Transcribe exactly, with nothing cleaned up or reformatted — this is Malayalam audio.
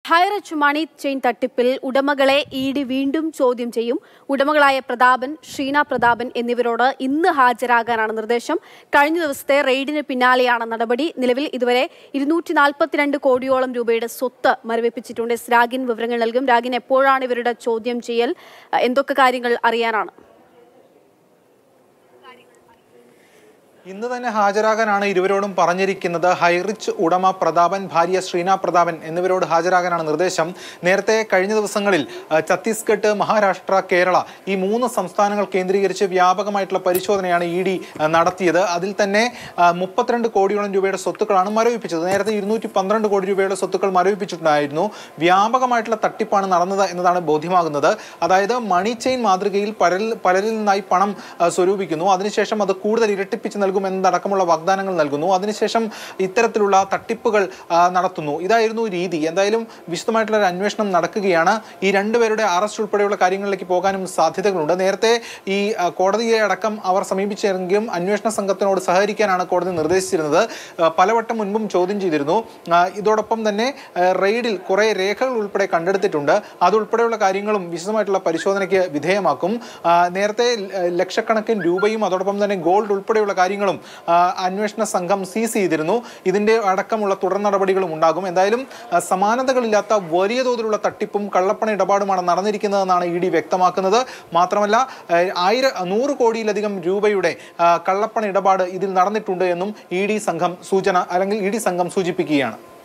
ഹൈറിച്ച് മണി ചെയിൻ തട്ടിപ്പിൽ ഉടമകളെ ഇ ഡി വീണ്ടും ചോദ്യം ചെയ്യും. ഉടമകളായ പ്രതാപൻ, ഷീന പ്രതാപൻ എന്നിവരോട് ഇന്ന് ഹാജരാകാനാണ് നിർദ്ദേശം. കഴിഞ്ഞ ദിവസത്തെ റെയ്ഡിന് പിന്നാലെയാണ് നടപടി. നിലവിൽ ഇതുവരെ ഇരുന്നൂറ്റി നാൽപ്പത്തിരണ്ട് കോടിയോളം രൂപയുടെ സ്വത്ത് മരവിപ്പിച്ചിട്ടുണ്ട്. രാഗിൻ വിവരങ്ങൾ നൽകും. രാഗിൻ, എപ്പോഴാണ് ഇവരുടെ ചോദ്യം ചെയ്യൽ? എന്തൊക്കെ കാര്യങ്ങൾ അറിയാനാണ്? ഇന്ന് തന്നെ ഹാജരാകാനാണ് ഇരുവരോടും പറഞ്ഞിരിക്കുന്നത്. ഹൈറിച്ച് ഉടമ പ്രതാപൻ, ഭാര്യ ശ്രീന പ്രതാപൻ എന്നിവരോട് ഹാജരാകാനാണ് നിർദ്ദേശം. നേരത്തെ കഴിഞ്ഞ ദിവസങ്ങളിൽ ഛത്തീസ്ഗഡ്, മഹാരാഷ്ട്ര, കേരള ഈ മൂന്ന് സംസ്ഥാനങ്ങൾ കേന്ദ്രീകരിച്ച് വ്യാപകമായിട്ടുള്ള പരിശോധനയാണ് ഇ ഡി നടത്തിയത്. അതിൽ തന്നെ മുപ്പത്തിരണ്ട് കോടിയോളം രൂപയുടെ സ്വത്തുക്കളാണ് മരവിപ്പിച്ചത്. നേരത്തെ ഇരുന്നൂറ്റി പന്ത്രണ്ട് കോടി രൂപയുടെ സ്വത്തുക്കൾ മരവിപ്പിച്ചിട്ടുണ്ടായിരുന്നു. വ്യാപകമായിട്ടുള്ള തട്ടിപ്പാണ് നടന്നത് എന്നതാണ് ബോധ്യമാകുന്നത്. അതായത് മണി ചെയിൻ മാതൃകയിൽ പലരിൽ പലരിൽ നിന്നായി പണം സ്വരൂപിക്കുന്നു, അതിനുശേഷം അത് കൂടുതൽ ഇരട്ടിപ്പിച്ച് നൽകും എന്നതടക്കമുള്ള വാഗ്ദാനങ്ങൾ നൽകുന്നു, അതിനുശേഷം ഇത്തരത്തിലുള്ള തട്ടിപ്പുകൾ നടത്തുന്നു. ഇതായിരുന്നു രീതി. എന്തായാലും വിശദമായിട്ടുള്ള ഒരു അന്വേഷണം നടക്കുകയാണ്. ഈ രണ്ടുപേരുടെ അറസ്റ്റ് ഉൾപ്പെടെയുള്ള കാര്യങ്ങളിലേക്ക് പോകാനും സാധ്യതകളുണ്ട്. നേരത്തെ ഈ കോടതിയെ അടക്കം അവർ സമീപിച്ചെങ്കിലും അന്വേഷണ സംഘത്തിനോട് സഹകരിക്കാനാണ് കോടതി നിർദ്ദേശിച്ചിരുന്നത്. പലവട്ടം മുൻപും ചോദ്യം ചെയ്തിരുന്നു. ഇതോടൊപ്പം തന്നെ റെയ്ഡിൽ കുറെ രേഖകൾ ഉൾപ്പെടെ കണ്ടെടുത്തിട്ടുണ്ട്. അതുൾപ്പെടെയുള്ള കാര്യങ്ങളും വിശദമായിട്ടുള്ള പരിശോധനയ്ക്ക് വിധേയമാക്കും. നേരത്തെ ലക്ഷക്കണക്കിന് രൂപയും അതോടൊപ്പം തന്നെ ഗോൾഡ് ഉൾപ്പെടെയുള്ള കാര്യങ്ങളും അന്വേഷണ സംഘം സീസ് ചെയ്തിരുന്നു. ഇതിന്റെ അടക്കമുള്ള തുടർ നടപടികളും ഉണ്ടാകും. എന്തായാലും സമാനതകളില്ലാത്ത വലിയ തോതിലുള്ള തട്ടിപ്പും കള്ളപ്പണ ഇടപാടുമാണ് നടന്നിരിക്കുന്നതെന്നാണ് ഇ ഡി വ്യക്തമാക്കുന്നത്. മാത്രമല്ല ആയിരം നൂറ് കോടിയിലധികം രൂപയുടെ കള്ളപ്പണ ഇടപാട് ഇതിൽ നടന്നിട്ടുണ്ട് എന്നും ഇ ഡി സംഘം സൂചന അല്ലെങ്കിൽ ഇ ഡി സംഘം സൂചിപ്പിക്കുകയാണ്.